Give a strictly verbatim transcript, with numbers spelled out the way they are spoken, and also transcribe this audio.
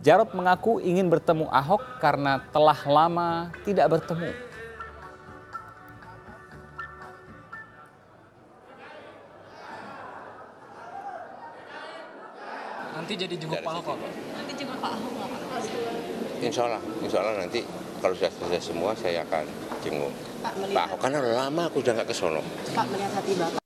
Jarod mengaku ingin bertemu Ahok karena telah lama tidak bertemu. Nanti jadi jenguk Pak Ahok, Pak? Nanti jenguk Pak Ahok nggak, Pak? Insya Allah, insya Allah nanti kalau sudah selesai semua saya akan jenguk Pak Ahok. Karena udah lama aku udah nggak ke sono. Pak, melihat hati Bapak.